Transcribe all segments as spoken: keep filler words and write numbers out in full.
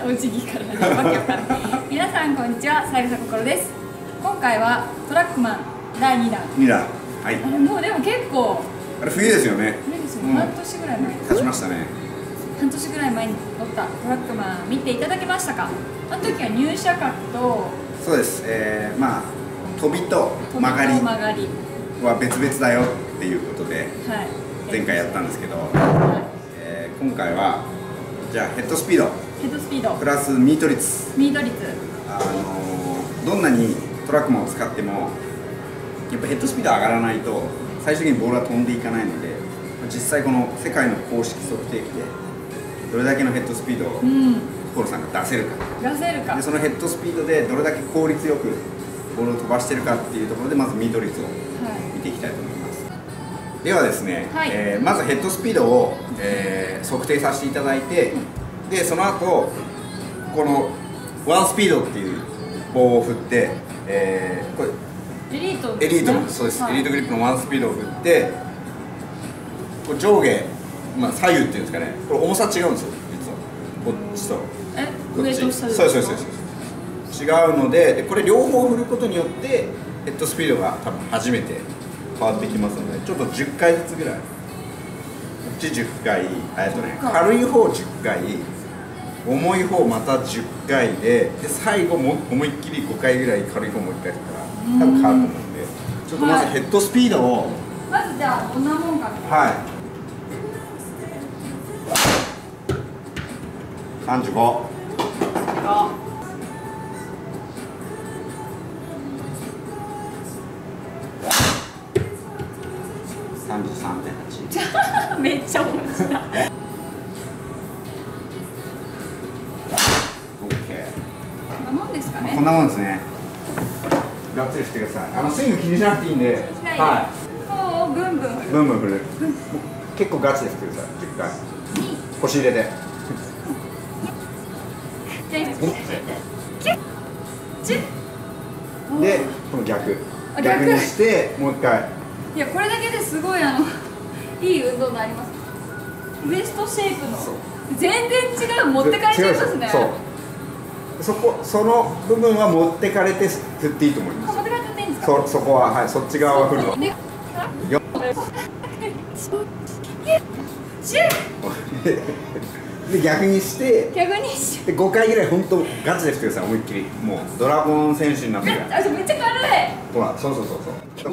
お辞儀から始まるわけわかんない皆さんこんにちは、三枝心です。今回はトラックマンだいにだん。 にだん、はい。 あれもうでも結構あれ冬ですよね。 冬ですよ、 うん、 半年ぐらい前経ちましたね。 半年ぐらい前に撮ったトラックマン見ていただけましたか？あの時は入射角とそうです、えー、まあ飛びと曲がり曲がりは別々だよっていうことで、 はい、 前回やったんですけど、 はいえー、今回はじゃあヘッドスピードヘッドスピードプラスミート率、 ミート率、 あのー、どんなにトラックマンを使ってもやっぱヘッドスピード上がらないと最終的にボールは飛んでいかないので、実際この世界の公式測定器でどれだけのヘッドスピードを心さんが出せるか、 出せるかでそのヘッドスピードでどれだけ効率よくボールを飛ばしてるかっていうところでまずミート率を見ていきたいと思います、はい、ではですね、はい、えー、まずヘッドスピードを、えー、測定させていただいて、うん、でその後このワンスピードっていう棒を振って、えー、これエリートエリートのそうです、はい、エリートグリップのワンスピードを振ってこれ上下、まあ、左右っていうんですかね、これ重さ違うんですよ実はこっちとえこっち、 上と下ですか？ そうそうそうそう違うので、でこれ両方振ることによってヘッドスピードが多分初めて変わってきますので、ちょっとじゅっかいずつぐらいこっちじゅっかい、えっとね軽い方じゅっかい、重い方またじゅっかいで、で最後も思いっきりごかいぐらい軽い方もういっかいやったら多分変わると思うんで、ちょっとまずヘッドスピードを、はい、 まずじゃあどんなもんかはいさんじゅうご、さんじゅうさんてんはちめっちゃ重いしたオッケー。 こんなもんですかね。 こんなもんですね。がっつり振ってください。あのスイング気にしなくていいんで、 はい。こうブンブン振る。 ブンブン振る。結構ガチで振ってください。じゅっかい。腰入れて。で、この逆。逆にしてもう一回。 いやこれだけですごいあのいい運動になります。ウエストシェイプの全然違う、持ってかれてますね。 そうそこ、その部分は持ってかれて振っていいと思います。 持ってかれていいんですか？ そそこははい、そっち側は振るの。で逆にして逆にしてでごかいぐらい本当ガチで振ってください。思いっきりもうドラゴン選手になってる。 あ、めっちゃ軽い。 ほら、そうそうそうそう。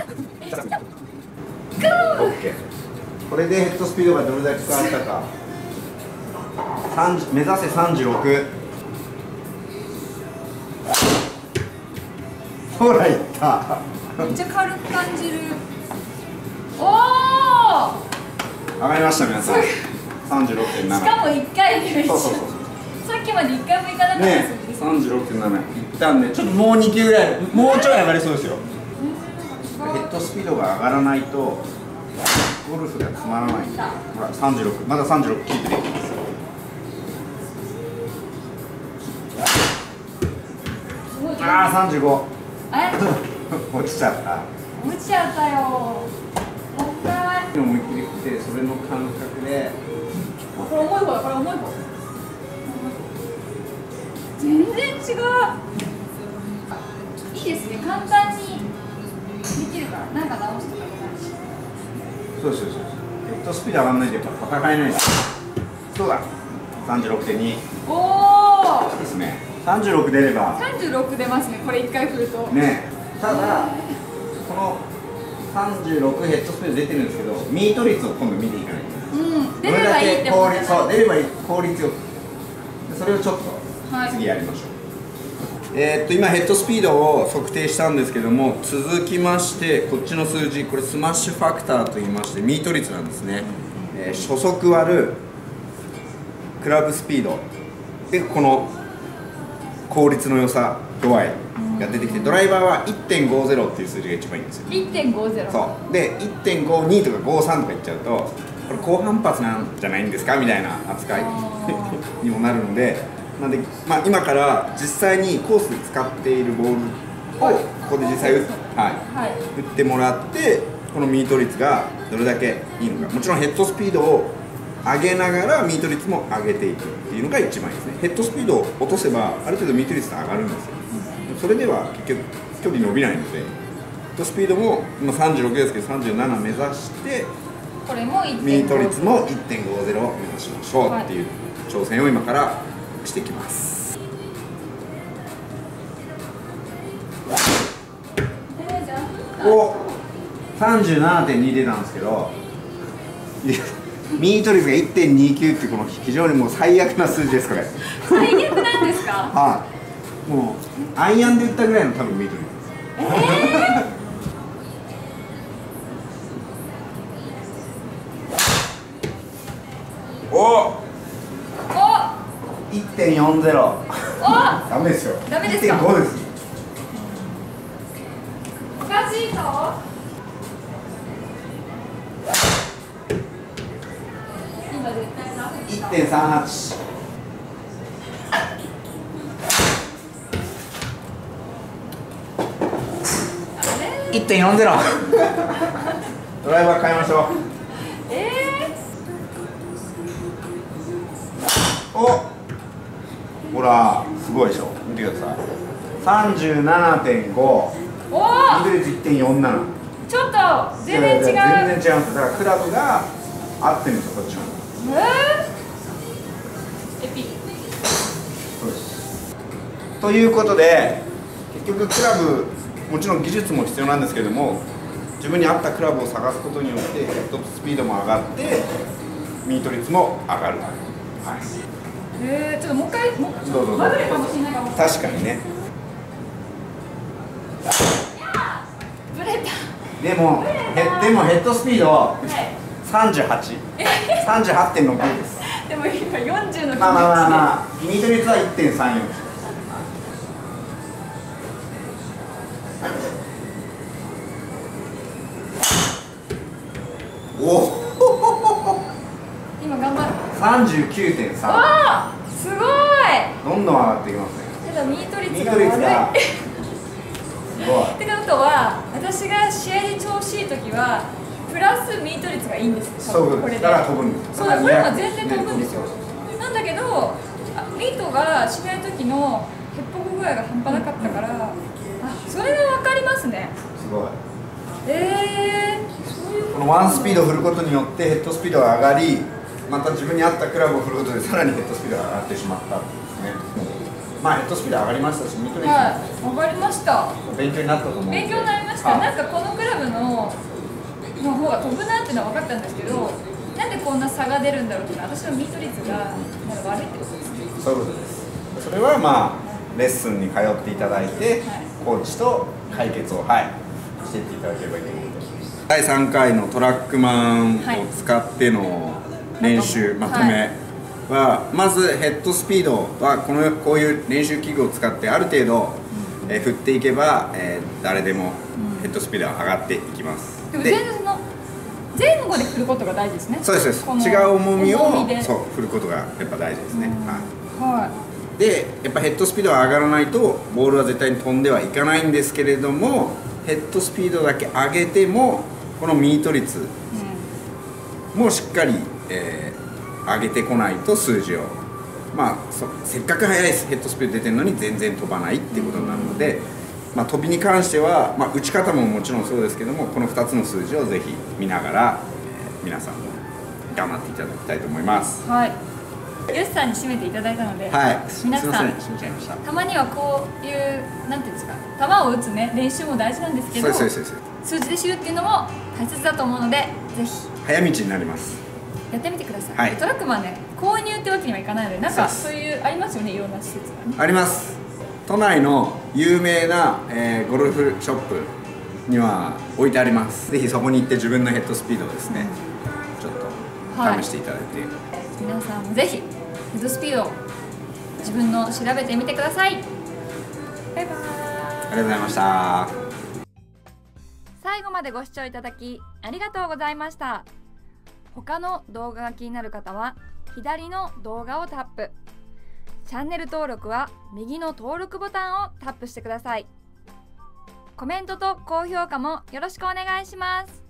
オッケー。これでヘッドスピードがどれだけ変わったか。目指せさんじゅうろく。ほらいった。 めっちゃ軽く感じる。おお。 上がりました皆さん。さんじゅうろくてんなな。 しかもいっかいで。 そうそうそう。 さっきまでいっかいもいかなかったですね。さんじゅうろくてんなな。いったんで、ちょっともうにきゅうぐらい、もうちょい上がりそうですよ。ヘッドスピードが上がらないとゴルフがつまらないんで、ほらさんじゅうろく、まださんじゅうろくキープできます。ああさんじゅうご。 え落ちちゃった。 落ちちゃったよ。もったい。 思いっきり振って、それの感覚で。 これ重い方だ、これ重い方。全然違う。いいですね、簡単にできるから、なんか直すとかもないし。 そうそうそうそう。ヘッドスピード上がらないとやっぱ戦えないです。そうだ。さんじゅうろくてんに。 おお。 いいですね。さんじゅうろく出れば。 さんじゅうろく出ますね。これいっかい振ると。 ね。ただこのさんじゅうろくヘッドスピード出てるんですけど、ミート率を今度見ていかないと。 うん。出ればいいってことですね。 そう出ればいい効率よく。それをちょっと次やりましょう。えーっと今ヘッドスピードを測定したんですけども、続きましてこっちの数字、これスマッシュファクターといいましてミート率なんですね、えー、初速割るクラブスピードでこの効率の良さ度合いが出てきて、ドライバーは いってんごゼロ っていう数字が一番いいんですよ。 いってんごゼロそうで いってんごに とかごじゅうさんとかいっちゃうとこれ高反発なんじゃないんですかみたいな扱いにもなるので、なんで、まあ、今から実際にコースで使っているボールをここで実際打っ、はいはい、打ってもらって、このミート率がどれだけいいのか、もちろんヘッドスピードを上げながらミート率も上げていくっていうのが一番いいですね。ヘッドスピードを落とせばある程度ミート率が上がるんですよ。それでは結局距離伸びないので、ヘッドスピードも今さんじゅうろくですけどさんじゅうなな目指してこれもミート率も いってんごゼロ を目指しましょうっていう挑戦を今からしていきます。お さんじゅうななてんに 出たんですけどミート率が いってんにきゅう ってこの非常にもう最悪な数字ですこれ。 最悪なんですか？ はい、もうアイアンで打ったぐらいの多分ミート率です。えーおお いってんよんゼロ ダメですよ。 ダメですか？ いってんご です。 おかしいぞ。今絶対いってんさんはち いってんよんゼロ ドライバー変えましょう。 えー、 おほらすごいでしょ。見てください。 さんじゅうななてんご ミおート率 いってんよんなな。 ちょっと全然違う。 全然違うんです。だからクラブが合ってるんですよこっちも。 えー、エピそうです。ということで結局クラブもちろん技術も必要なんですけども、自分に合ったクラブを探すことによってヘッドスピードも上がってミート率も上がる。はい、 えー、ちょっともう一回もうどうぞどうぞ。 バグるかもしれないかも。 確かにね。 ブレた。 でもへでもヘッドスピードはい、 さんじゅうはち、さんじゅうはちてんろく です。 でも今よんじゅうの気持ちで。 まあまあまあまあミート率は いってんさんよん。おお今頑張る。 さんじゅうきゅうてんさん。 わあすごい。 どんどん上がっていきますね。 ただミート率ミーが悪い。 ト率がすごい。 ってことは私が試合で調子いい時はプラスミート率がいいんですよ。 そうこれでだから飛ぶんです。 そうこれは全然飛ぶんですよ。なんだけどミートがしない時のヘッポコ具合が半端なかったから、あそれが分かりますね。 すごい。 えー、そういうこのワンスピードを振ることによってヘッドスピードが上がり、また自分に合ったクラブを振ることでさらにヘッドスピードが上がってしまったんですね。まあヘッドスピード上がりましたし、ミート率はい、上がりました。 勉強になったと思うので。 勉強になりました。 はい、 なんかこのクラブのの方が飛ぶなっていうのは分かったんですけど、なんでこんな差が出るんだろうっていうのは私のミート率がなんか悪いってことですね。 そういうことです。それはまあレッスンに通っていただいて、はい、コーチと解決を、はい、していっていただければいいと思います。だいさんかいのトラックマンを使っての練習、はい、まとめは、まずヘッドスピードはこのこういう練習器具を使ってある程度、うん、えー、振っていけば、えー、誰でもヘッドスピードが上がっていきます。 でも全然その前後で振ることが大事ですね。 そうです。違う重みをそう振ることがやっぱ大事ですね。はい。はい、でやっぱヘッドスピードが上がらないとボールは絶対に飛んではいかないんですけれども、ヘッドスピードだけ上げてもこのミート率もしっかり、えー、上げてこないと数字を、まあ、せっかく速いヘッドスピード出てるのに全然飛ばないっていうことになるので、まあ、飛びに関しては、まあ、打ち方ももちろんそうですけども、このふたつの数字をぜひ見ながら、えー、皆さんも頑張っていただきたいと思います。 はい、よしさんに締めていただいたので、 はい、 皆さん締めちゃいました。 たまにはこういうなんていうんですか、球を打つね練習も大事なんですけど、数字で知るっていうのも大切だと思うので、ぜひ早道になります。 やってみてください。 はい、 トラックマンね、購入ってわけにはいかないので、なんかそういうありますよね、いろんな施設がね。 あります。都内の有名な、えー、ゴルフショップには置いてあります。ぜひそこに行って自分のヘッドスピードをですね、うん、ちょっと試していただいて、はい、 皆さんもぜひヘッドスピードを自分の調べてみてください。バイバーイ。 ありがとうございました。 最後までご視聴いただきありがとうございました。他の動画が気になる方は左の動画をタップ、チャンネル登録は右の登録ボタンをタップしてください。コメントと高評価もよろしくお願いします。